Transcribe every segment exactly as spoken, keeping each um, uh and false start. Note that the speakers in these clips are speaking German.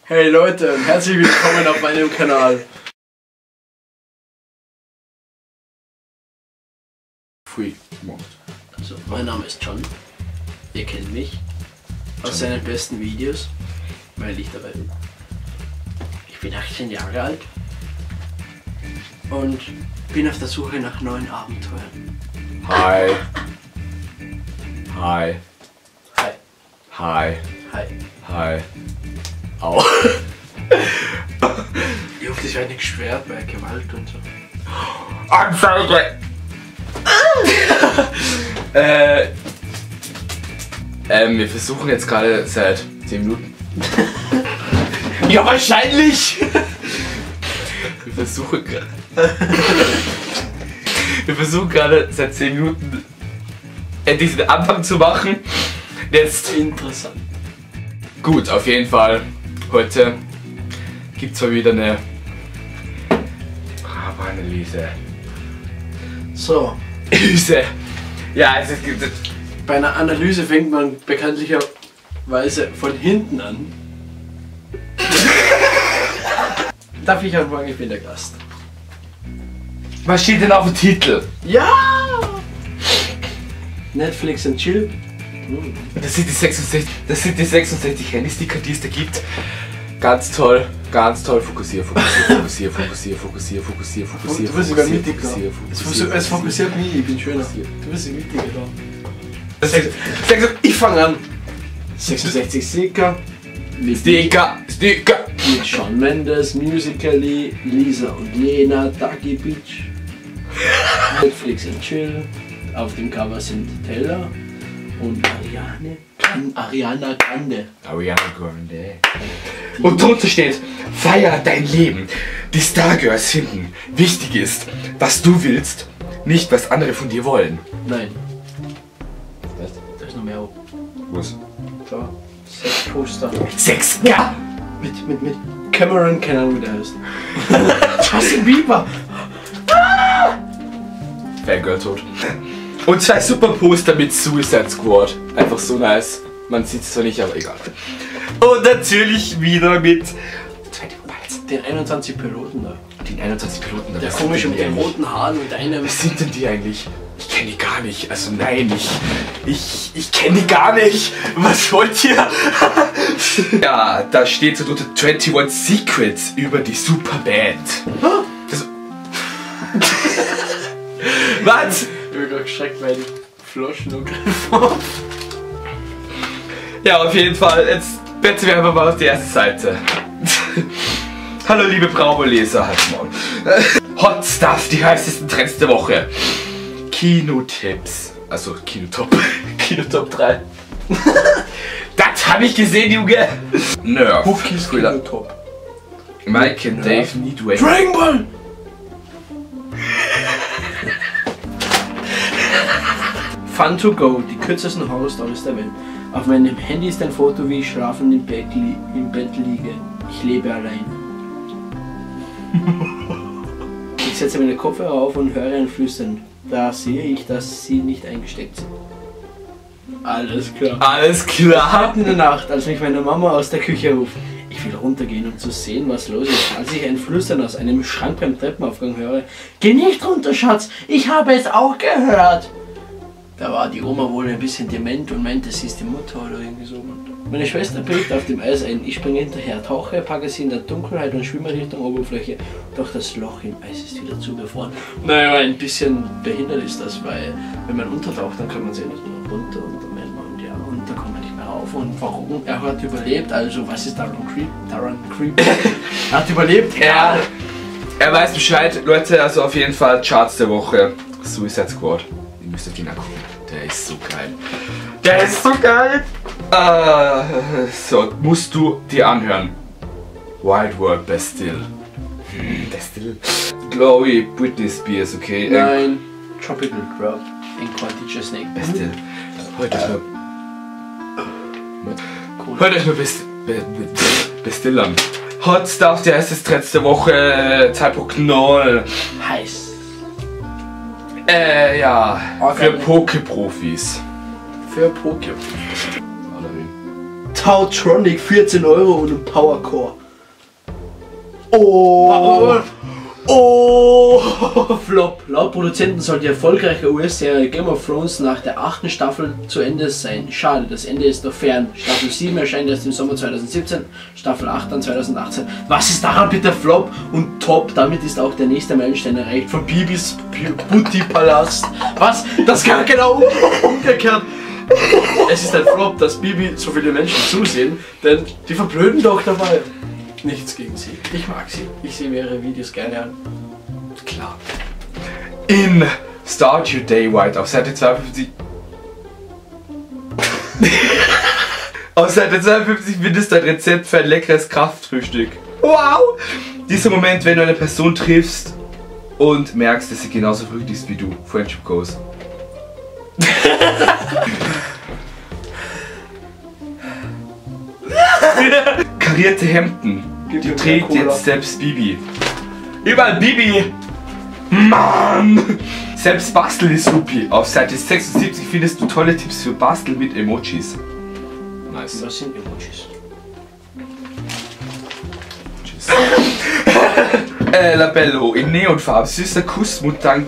Hey Leute, herzlich willkommen auf meinem Kanal. Pfui, gemacht. Also, mein Name ist John. Ihr kennt mich aus seinen besten Videos, weil ich dabei bin. Ich bin achtzehn Jahre alt und bin auf der Suche nach neuen Abenteuern. Hi. Hi. Hi. Hi. Hi. Hi. Au. Ich hoffe, das wird nicht schwer bei Gewalt und so. Anzeige! äh, ähm, wir versuchen jetzt gerade seit zehn Minuten. Ja, wahrscheinlich! Wir versuchen gerade. Wir versuchen gerade seit zehn Minuten endlich den Anfang zu machen. Jetzt. Interessant. Gut, auf jeden Fall. Heute gibt es mal wieder eine Analyse. So. Analyse. Ja, es gibt. Bei einer Analyse fängt man bekanntlicherweise von hinten an. Darf ich anfangen? Ich bin der Gast. Was steht denn auf dem Titel? Ja! Netflix and Chill. Hm. Das sind die sechsundsechzig, das sind die sechsundsechzig Handysticker, die es da gibt. Ganz toll, ganz toll. Fokussier, fokussier, fokussier, fokussier, fokussier, fokussier, fokussier. Du bist sogar mittig da. fokussier, Es fokussier, fokussiert, es fokussiert mich, ich bin schöner. fokussier. Du bist die Mittige da. Das ist- Ich fange an. sechsundsechzig Sticker. Mit, Sticker, Sticker. mit Shawn Mendes, Musical.ly, Lisa und Lena, Ducky Beach. Netflix and Chill. Auf dem Cover sind Teller und Ariane, Gran- Ariana Grande. Ariana Grande. Und drunter steht: Feier dein Leben. Die Stargirls finden, wichtig ist, was du willst, nicht was andere von dir wollen. Nein, Was? da ist noch mehr oben. Was? Da, sechs Poster. Sex, ja! Mit, mit, mit Cameron, keine Ahnung wie der heißt. Justin Bieber! Fangirl tot. Und zwei super Poster mit Suicide Squad. Einfach so nice. Man sieht es zwar nicht, aber egal. Und natürlich wieder mit twenty Pilots. Den einundzwanzig Piloten da. Den einundzwanzig Piloten. Der was komische sind mit denn den die eigentlich? roten Haaren und einem. Was sind denn die eigentlich? Ich kenne die gar nicht. Also nein, ich. Ich, ich kenne die gar nicht. Was wollt ihr? Ja, da steht so drunter einundzwanzig Secrets über die Superband. Das, was? Ich bin gerade geschreckt, weil die Floschen und Griff. Ja, auf jeden Fall. Jetzt betten wir einfach mal auf die erste Seite. Hallo liebe Brauboleser, halt mal. Hot Stuff, die heißesten Trends der Woche. Kinotipps. Also Kinotop. Kinotop drei. Das habe ich gesehen, Junge. Nerf. Cookies Thriller. Top. Mike and Dave need way. Dragon Ball! Fun to go, die kürzesten Horror-Stories der Welt. Auf meinem Handy ist ein Foto, wie ich schlafend im Bett, li im Bett liege. Ich lebe allein. Ich setze meine Kopfhörer auf und höre ein Flüstern. Da sehe ich, dass sie nicht eingesteckt sind. Alles klar. Alles klar. Mitten in der Nacht, als mich meine Mama aus der Küche ruft. Ich will runtergehen, um zu sehen, was los ist. Als ich ein Flüstern aus einem Schrank beim Treppenaufgang höre. Geh nicht runter, Schatz, ich habe es auch gehört. Da war die Oma wohl ein bisschen dement und meinte, sie ist die Mutter oder irgendwie so. Meine Schwester bricht auf dem Eis ein. Ich springe hinterher, tauche, packe sie in der Dunkelheit und schwimme Richtung Oberfläche. Doch das Loch im Eis ist wieder zugefroren. Naja, ein bisschen behindert ist das, weil wenn man untertaucht, dann kann man sehen, dass man runter und dann meint man, ja, und da kommt man nicht mehr rauf. Und warum? Er hat überlebt, also was ist daran creep? Daran creep? Er hat überlebt, Ja. Er weiß Bescheid, Leute, also auf jeden Fall Charts der Woche. Suicide Squad. Ihr müsst euch den angucken. Der ist so geil. Der ist so geil. Äh, so, musst du dir anhören. Wild World Bastille. Hm, Bastille. Chloe, Britney Spears, okay? Nein, Tropical Drought in Quantitia Snake. Bastille. Hört euch nur. Cool. Hört euch nur Bast Be Be Bastille an. Hot Stuff, der heißt das Trends der Woche zwei Punkt null. Heiß. Äh, ja. Okay. Für Poke-Profis. Für Pokémon. Tautronic vierzehn Euro und ein Powercore. Oh! Oh! Flop. Laut Produzenten soll die erfolgreiche U S-Serie Game of Thrones nach der achten Staffel zu Ende sein. Schade, das Ende ist noch fern. Staffel sieben erscheint erst im Sommer zweitausendsiebzehn, Staffel acht dann zweitausendachtzehn. Was ist daran bitte Flop und Top? Damit ist auch der nächste Meilenstein erreicht von Bibis Booty-Palast. Was? Das kann genau umgekehrt. Es ist ein Flop, dass Bibi so viele Menschen zusehen, denn die verblöden doch dabei. Nichts gegen sie. Ich mag sie. Ich sehe mir ihre Videos gerne an. Klar. In Stardew Daylight auf Seite zweiundfünfzig. Auf Seite zweiundfünfzig findest du ein Rezept für ein leckeres Kraftfrühstück. Wow! Dieser Moment, wenn du eine Person triffst und merkst, dass sie genauso verrückt ist wie du. Friendship goes. Karierte Hemden. Die trägt jetzt selbst Bibi. Überall Bibi! Mann! Selbst Basteln ist supi. Auf Seite sechsundsiebzig findest du tolle Tipps für Basteln mit Emojis. Nice. Was sind Emojis? Tschüss. äh, Labello in Neonfarben. Süßer Kussmut dank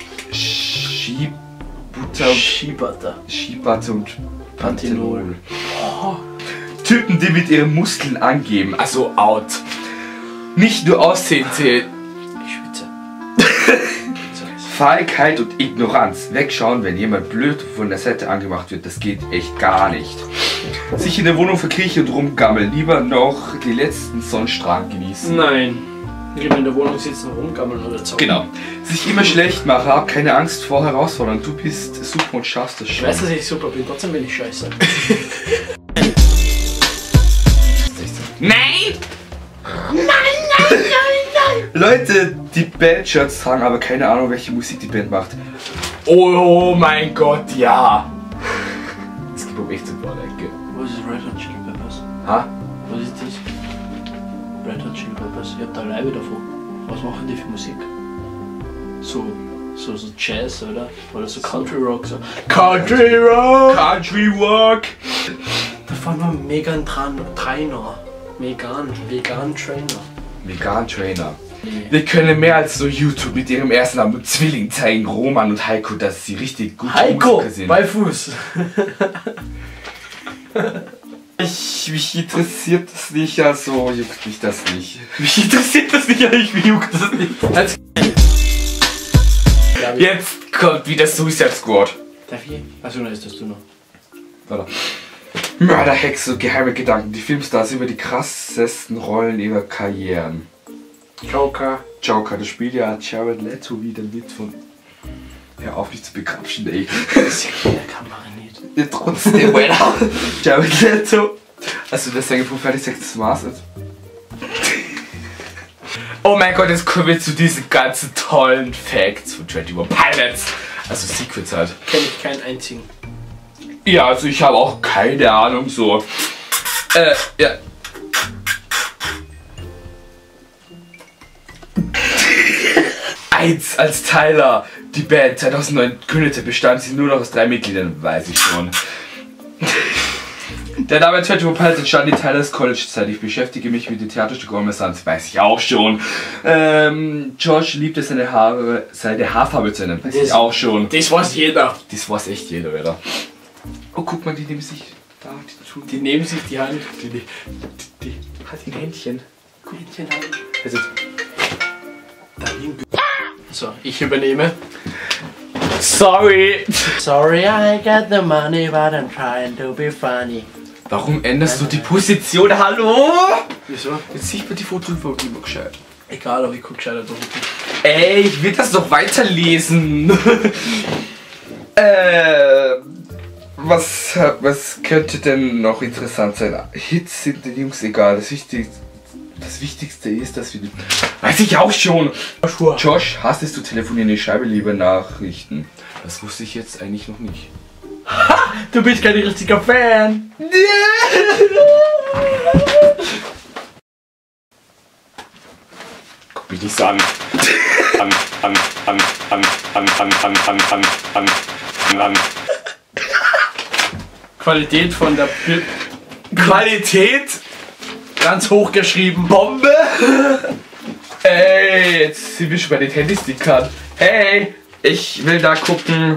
Skibutter. Skibutter. Skibutter und Panthenol. Oh. Typen, die mit ihren Muskeln angeben, also out. Nicht nur Aussehen zählt. Ich schwitze. Feigheit und Ignoranz. Wegschauen, wenn jemand blöd von der Seite angemacht wird, das geht echt gar nicht. Sich in der Wohnung verkriechen und rumgammeln, lieber noch die letzten Sonnenstrahlen genießen. Nein. Lieber in der Wohnung sitzen, rumgammeln oder zaubern. Genau. Sich immer schlecht machen, hab keine Angst vor Herausforderungen. Du bist super und schaffst das schon. Ich weiß, dass ich super bin, trotzdem bin ich scheiße. Nein! Nein, nein, nein, nein! Leute, die Band-Shirts tragen, aber keine Ahnung, welche Musik die Band macht. Oh mein Gott, ja! Es gibt auch echt so Vorlage. Was ist Red Hot Chili Peppers? Ha? Was ist das? Red Hot Chili Peppers? Ich hab da Leibe davon. Was machen die für Musik? So, so, so Jazz, oder? Oder so Country Rock, so. Country Rock! Country Rock! Da fahren wir Megan Trainer. Vegan, Vegan Trainer. Vegan Trainer. Nee. Wir können mehr als so YouTube mit ihrem ersten Namen und Zwilling zeigen, Roman und Heiko, dass sie richtig gut Heiko, sind. Bei Fuß. ich, mich interessiert das nicht, also juckt mich das nicht. Mich interessiert das nicht, aber ich juckt das nicht. Als Jetzt kommt wieder Suicide Squad. Darf ich? Achso, dann ist das du noch. Warte. Mörderhexe und geheime Gedanken. Die Filmstars über die krassesten Rollen ihrer Karrieren. Joker. Joker, das spielt ja Jared Leto wieder mit von... Hör auf, mich zu begrapschen, ey. Das sieht mit der Kamera nicht. Ja, trotzdem, Alter. Jared Leto. Also der Sänger von Fertig Sechstes Maß ist. Oh mein Gott, jetzt kommen wir zu diesen ganzen tollen Facts von twenty-one Pilots. Also Secrets halt. Kenn ich keinen einzigen. Ja, also ich habe auch keine Ahnung so. Äh, ja. Eins als Tyler. Die Band zweitausendneun gründete, bestand sie nur noch aus drei Mitgliedern, weiß ich schon. Der Name twenty-one Pilots entstand in Tylers College-Zeit. Ich beschäftige mich mit dem Theaterstück Almost Sans, weiß ich auch schon. Ähm, Josh liebte seine Haare, seine Haarfarbe zu nennen, weiß das, ich auch schon. Das weiß jeder. Das weiß echt jeder, oder? Oh, guck mal, die nehmen sich da, die, die nehmen sich die Hand. Die, die, die, die hat ein Händchen. Händchen halt. Also, dahin. So, ich übernehme. Sorry. Sorry, I got the money, but I'm trying to be funny. Warum änderst du die Position? Hallo? Wieso? Jetzt sieht man die Foto von immer gescheit. Egal, aber ich guck gescheiter durch. Ey, ich will das doch weiterlesen. äh, was, was könnte denn noch interessant sein? Hits sind den Jungs egal. Das Wichtigste, das Wichtigste ist, dass wir die... Weiß ich auch schon. Josh, hasstest du telefonieren die Scheibe lieber Nachrichten? Das wusste ich jetzt eigentlich noch nicht. Ha! Du bist kein richtiger Fan! Guck mich nicht so an. An, an, an, an, an, an, an, an, an, an, an, an. Qualität von der Bild. Qualität Ganz hoch geschrieben. Bombe. Ey, jetzt sind wir schon bei den Handystickern. Hey, ich will da gucken.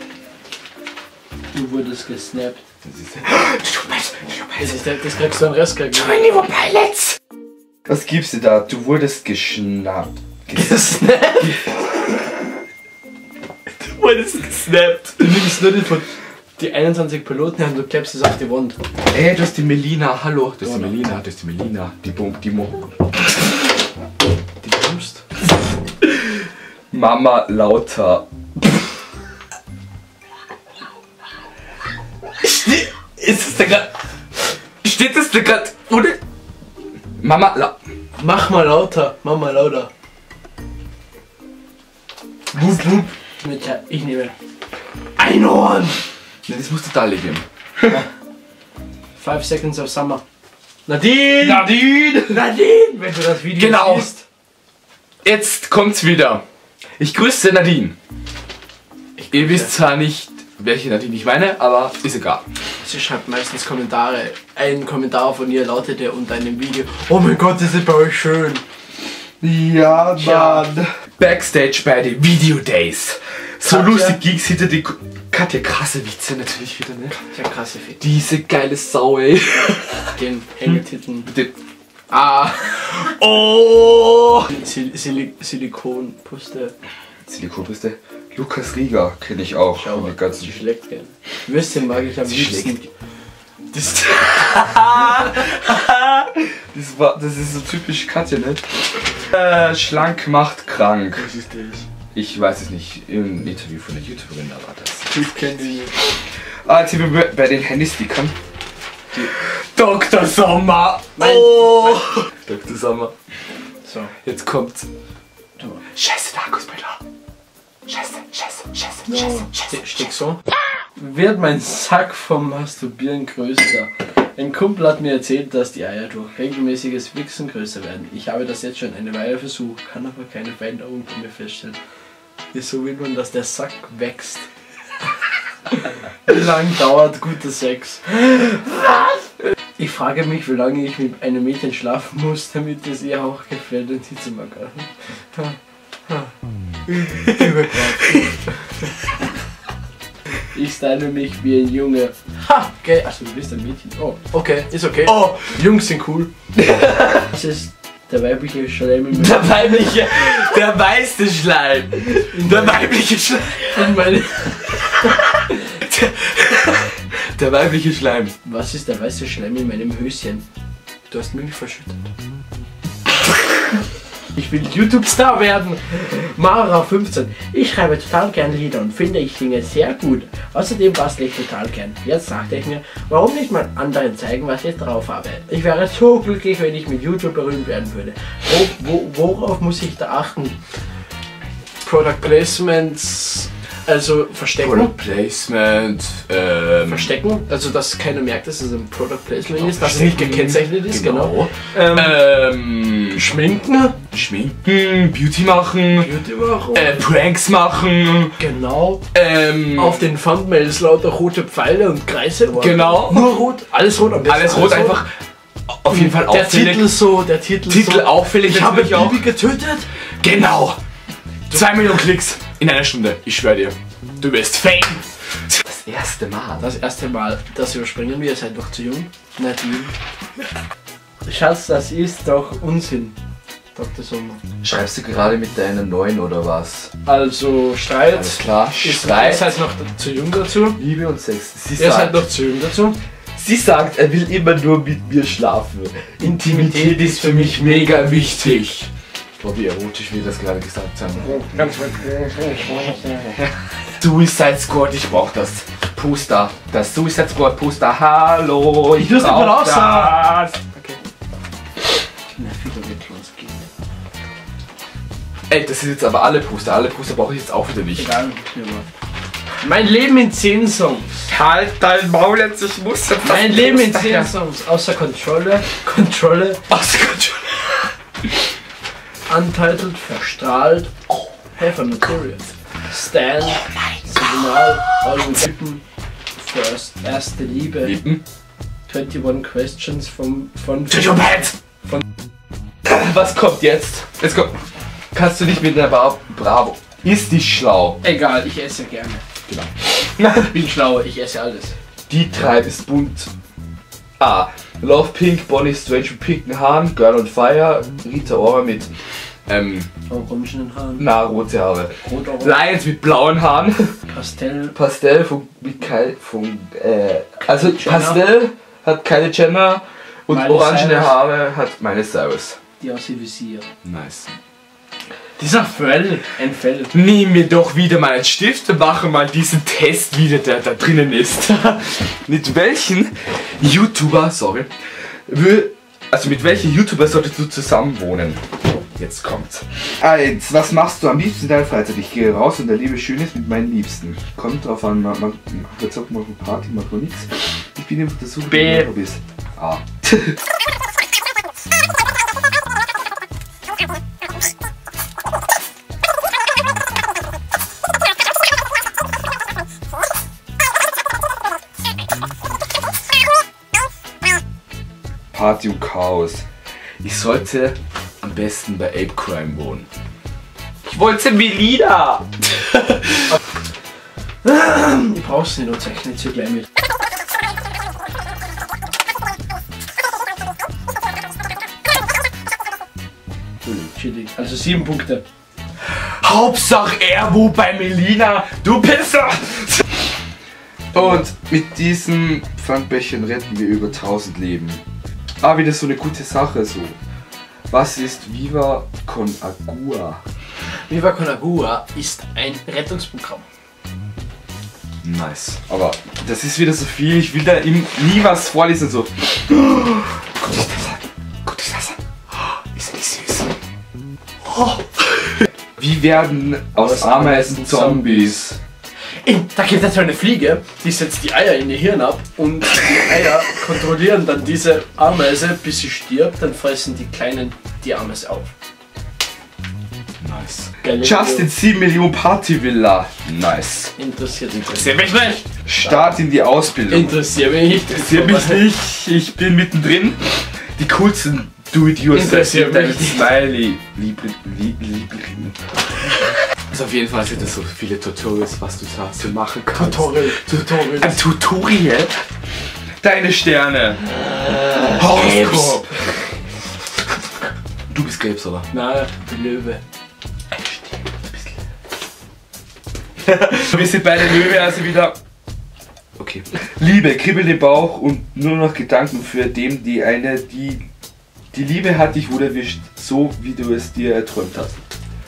Du wurdest gesnappt. Das ist Das, das kriegst du an Reska. twenty-one Pilots. Was gibst du da? Du wurdest geschnappt. Gesnappt? Du wurdest gesnappt. Du nimmst nur die, von die einundzwanzig Piloten und du klebst es auf die Wand. Ey, du hast die Melina. Hallo. Das ist die Melina. Das ist die Melina. Die Bum, die Mo. Die kommst. Mama lauter. Ste ist es da grad? Steht das da grad? Oder? Mama la Mach mal lauter. Mach mal lauter. Wup, wup. Mit, ich nehme Einhorn. Ja, das musst du da legen. Five Seconds of Summer. Nadine! Nadine! Nadine! Wenn du das Video Genau. siehst. Jetzt kommt's wieder. Ich grüße Nadine. Ihr wisst zwar nicht, welche Nadine ich meine, aber ist egal. Sie schreibt meistens Kommentare. Ein Kommentar von ihr lautete unter einem Video: Oh mein Gott, das ist bei euch schön. Ja, Tja. Mann. Backstage bei den Video Days. So Katja. lustig ging's hinter die... Ku- Katja, krasse Witze natürlich wieder, ne? Ja, krasse Fit. Diese geile Sau, ey. Den Hängetitten. Den- Ah! Oh! Sil Sil Silikonpuste. Silikonbrüste. Lukas Rieger kenne ich auch. Schau mal, Die ganzen sie schlägt gern. Würstchen mag ich am Sie liebsten. schlägt. Das, das, war, das ist so typisch Katja, ne? Äh, schlank macht krank. Was ist das? Ich weiß es nicht. Im Interview von der YouTuberin, aber das. Ich kenne sie nicht. Ah, jetzt sind wir bei den Handystickern. Doktor Sommer! Mein- Oh! Doktor Sommer. So. Jetzt kommt's. Du. Scheiße, der Akkusbilder. Scheiße, scheiße, scheiße, scheiße, scheiße. Ste- Steck so. Wird mein Sack vom Masturbieren größer? Ein Kumpel hat mir erzählt, dass die Eier durch regelmäßiges Wichsen größer werden. Ich habe das jetzt schon eine Weile versucht, kann aber keine Veränderung bei mir feststellen. Wieso will man, dass der Sack wächst? Wie lange dauert guter Sex? Was? Ich frage mich, wie lange ich mit einem Mädchen schlafen muss, damit es ihr auch gefällt und sie zu mag. Ich style mich wie ein Junge. Ha! Okay. Achso, du bist ein Mädchen. Oh, okay, ist okay. Oh! Jungs sind cool. Das ist der weibliche Schleim in Der weibliche, der weiße Schleim. Der weibliche Schleim. meine. Der, der weibliche Schleim. Was ist der weiße Schleim in meinem Höschen? Du hast Milch verschüttet. Ich will YouTube-Star werden. Mara fünfzehn. Ich schreibe total gern Lieder und finde, ich singe sehr gut. Außerdem bastle ich total gern. Jetzt sagte ich mir, warum nicht mal anderen zeigen, was ich drauf habe. Ich wäre so glücklich, wenn ich mit YouTube berühmt werden würde. Wo, wo, worauf muss ich da achten? Product Placements, also verstecken. Product Placement. Ähm, Verstecken, also dass keiner merkt, dass es ein Product Placement Genau, ist, dass es nicht verstecken. gekennzeichnet ist, genau. genau. Ähm, Ähm, Schminken, Schminken, Beauty machen, Beauty machen, äh, Pranks machen, genau. ähm, Auf den Thumbnails lauter rote Pfeile und Kreise. Genau. Nur rot, alles rot am besten. alles rot einfach. Auf jeden Fall Der auffällig. Titel so, der Titel, Titel so. auffällig Ich habe natürlich auch. Bibi getötet. Genau. Zwei Millionen Klicks in einer Stunde. Ich schwöre dir. Du bist Fame. Das erste Mal. Das erste Mal, das überspringen wir, ihr seid noch zu jung. Nadine. Schatz, das ist doch Unsinn. Doktor Sommer. Schreibst du gerade mit deiner neuen oder was? Also Streit. Alles klar. Ist, ihr Streit. seid noch zu jung dazu. Liebe und Sex. Sie Ihr seid sagt, noch zu jung dazu. sie sagt, er will immer nur mit mir schlafen. Intimität ist für mich mega wichtig. Boah, wie erotisch wir das gerade gesagt haben. Suicide Squad, ich brauch das Poster. Das Suicide Squad Poster. Hallo, Ich muss brauch mal raus. das. Okay. Na, wieder wird losgehen. Ey, das sind jetzt aber alle Poster. Alle Poster brauche ich jetzt auch wieder nicht. Egal, mein Leben in zehn Songs. Halt dein Maul jetzt, ich muss jetzt Mein Leben in zehn Songs. Außer Kontrolle. Kontrolle. Aus Control. Untitled, verstrahlt. Have a Material. Stand. Signal. Augen tippen. First. Erste Liebe. Lippen. einundzwanzig Questions vom... von... von was kommt jetzt? Jetzt kommt... Kannst du nicht mit der Bar... Bravo. Ist die schlau? Egal, ich esse gerne. Genau. Ich bin schlau, ich esse alles. Die Treib ist bunt. A. Love Pink, Bonnie Strange mit pinken Haaren, Girl on Fire, Rita Ora mit ähm, orangenen Haaren. Na, rote Haare. Rot, orange. Lions mit blauen Haaren. Pastell. Pastell von, mit Kai, von äh, also Jenner. Pastell hat Kylie Jenner und Miley orangene Cyrus. Haare hat Miley Cyrus. Die aus dem Visier. Nice. Dieser Fell, ein Fell. Nimm mir doch wieder mal einen Stift und mache mal diesen Test wieder, der da drinnen ist. Mit welchen YouTuber, sorry, will, also mit welchen YouTuber solltest du zusammen wohnen? Jetzt kommt's. Eins, was machst du am liebsten in deiner Freizeit? Ich gehe raus und erlebe Schönes mit meinen Liebsten. Kommt drauf an, man, man hat gesagt, man macht Party, macht man nichts. Ich bin auf der Suche, B. du bist. A. Party und Chaos. Ich sollte am besten bei Ape Crime wohnen. Ich wollte Melina! Du brauchst nicht, nur zeichne zu gleich mit. Chillig. Also sieben Punkte. Hauptsache er wo bei Melina, du Pisser! Und mit diesem Pfandbällchen retten wir über tausend Leben. Ah, wieder so eine gute Sache so. Was ist Viva con Agua? Viva con Agua ist ein Rettungsprogramm. Nice. Aber das ist wieder so viel, ich will da ihm nie was vorlesen so. Gut ist das. Gut ist das. Ist nicht süß. Oh. Wie werden aus Ameisen Zombies? In, da gibt es eine Fliege, die setzt die Eier in ihr Hirn ab und die Eier kontrollieren dann diese Ameise, bis sie stirbt, dann fressen die Kleinen die Ameise auf. Nice. Geile Justin sieben Millionen Party Villa. Nice. Interessiert mich Interessiert mich nicht. Start in die Ausbildung. Interessiert mich nicht. Interessiert mich nicht. Ich bin mittendrin. Die coolsten Do-it-yourself Interessiert mit deinem mich nicht. Smiley. Liebe, liebe, liebe. Also auf jeden Fall sind das so viele Tutorials, was du da so machen kannst. Tutorial. Tutorial. Ein Tutorial? Deine Sterne. Äh, Horoskop. Du bist Krebs, oder? Nein, der Löwe. Wir sind beide Löwe, also wieder. Okay. Liebe, kribbelt im Bauch und nur noch Gedanken für dem, die eine, die. Die Liebe hat dich wohl erwischt, so wie du es dir erträumt hast.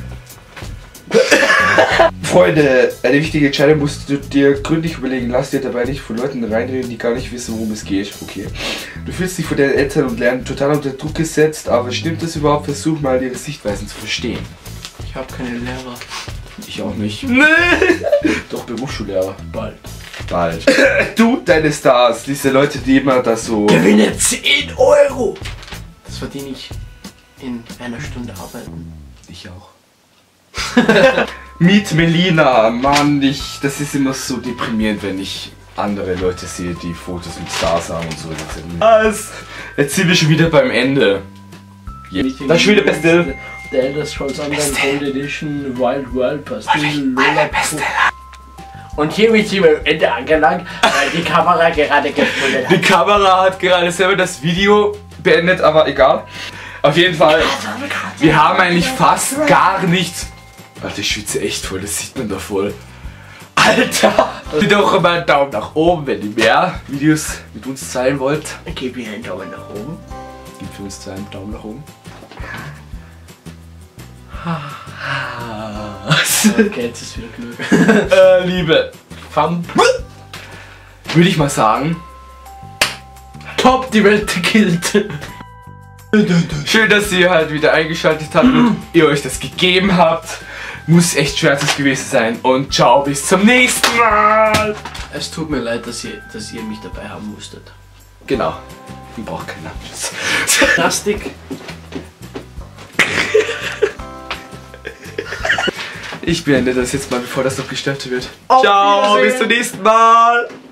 Freunde, eine wichtige Entscheidung musst du dir gründlich überlegen. Lass dir dabei nicht von Leuten reinreden, die gar nicht wissen, worum es geht. Okay. Du fühlst dich von deinen Eltern und Lernen total unter Druck gesetzt, aber stimmt das überhaupt? Versuch mal ihre Sichtweisen zu verstehen. Ich habe keine Lehrer. Ich auch nicht. Nee. Doch, Berufsschullehrer. Bald. Bald. Du, deine Stars, diese Leute, die immer das so... Gewinne zehn Euro! Das verdiene ich in einer Stunde arbeiten. Ich auch. Meet Melina, Mann, ich, das ist immer so deprimierend, wenn ich andere Leute sehe, die Fotos mit Stars haben und so. Was? Jetzt sind wir schon wieder beim Ende. Ja. Das ist schon wieder Beste. The Elder Scrolls Online Gold Edition Wild World Pastille Lola. Und hier wird sie beim Ende angelangt, weil die Kamera gerade gefunden hat. Die Kamera hat gerade selber das Video beendet, aber egal. Auf jeden Fall, wir haben eigentlich fast gar nichts. Alter, ich schwitze echt voll, das sieht man da voll. Alter! Gebt doch mal einen Daumen nach oben, wenn ihr mehr Videos mit uns teilen wollt. Gebt mir einen Daumen nach oben. Gebt für uns einen Daumen nach oben. Okay, jetzt ist wieder genug. äh, Liebe. Fam. Würde ich mal sagen. Top, die Welt gekillt. Schön, dass ihr halt wieder eingeschaltet habt und ihr euch das gegeben habt. Muss echt schwerstes gewesen sein. Und ciao, bis zum nächsten Mal. Es tut mir leid, dass ihr, dass ihr mich dabei haben musstet. Genau. Ich brauche keinen Abschluss. Plastik. Ich beende das jetzt mal, bevor das noch gestartet wird. Auf Ciao, Wiedersehen. bis zum nächsten Mal.